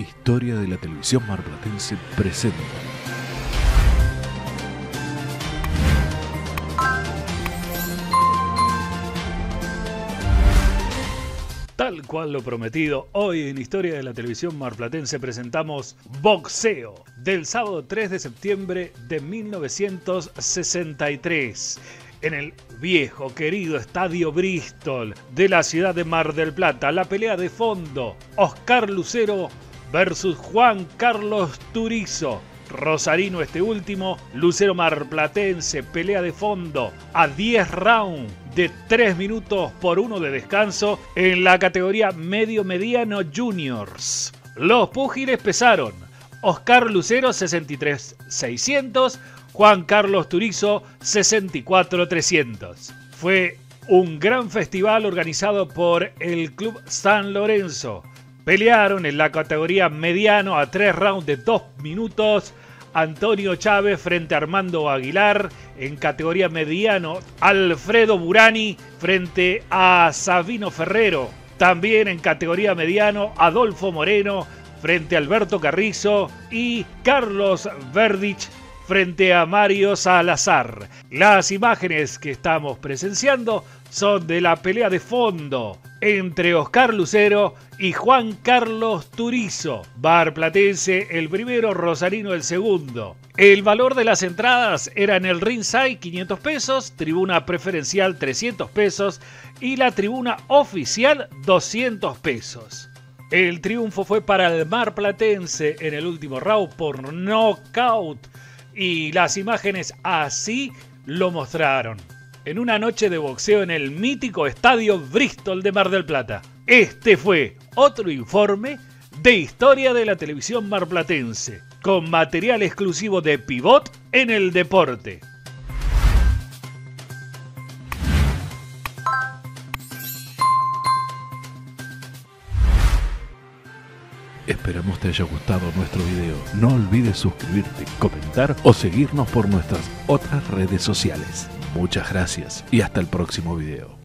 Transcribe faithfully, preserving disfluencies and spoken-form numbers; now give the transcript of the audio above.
Historia de la Televisión Marplatense presenta. Tal cual lo prometido, hoy en Historia de la Televisión Marplatense presentamos Boxeo, del sábado tres de septiembre de mil novecientos sesenta y tres, en el viejo querido Estadio Bristol de la ciudad de Mar del Plata. La pelea de fondo, Oscar Lucero versus Juan Carlos Turizo. Rosarino este último, Lucero marplatense, pelea de fondo a diez rounds de tres minutos por uno de descanso en la categoría medio-mediano juniors. Los púgiles pesaron Oscar Lucero sesenta y tres mil seiscientos, Juan Carlos Turizo sesenta y cuatro mil trescientos. Fue un gran festival organizado por el Club San Lorenzo. Pelearon en la categoría mediano a tres rounds de dos minutos Antonio Chávez frente a Armando Aguilar. En categoría mediano, Alfredo Burani frente a Sabino Ferrero. También en categoría mediano, Adolfo Moreno frente a Alberto Carrizo y Carlos Verdich frente a Mario Salazar. Las imágenes que estamos presenciando son de la pelea de fondo entre Oscar Lucero y Juan Carlos Turizo. Marplatense el primero, Rosarino el segundo. El valor de las entradas era en el ringside quinientos pesos, tribuna preferencial trescientos pesos y la tribuna oficial doscientos pesos. El triunfo fue para el marplatense en el último round por nocaut y las imágenes así lo mostraron. En una noche de boxeo en el mítico Estadio Bristol de Mar del Plata. Este fue otro informe de Historia de la Televisión Marplatense, con material exclusivo de Pivot en el deporte. Esperamos te haya gustado nuestro video. No olvides suscribirte, comentar o seguirnos por nuestras otras redes sociales. Muchas gracias y hasta el próximo video.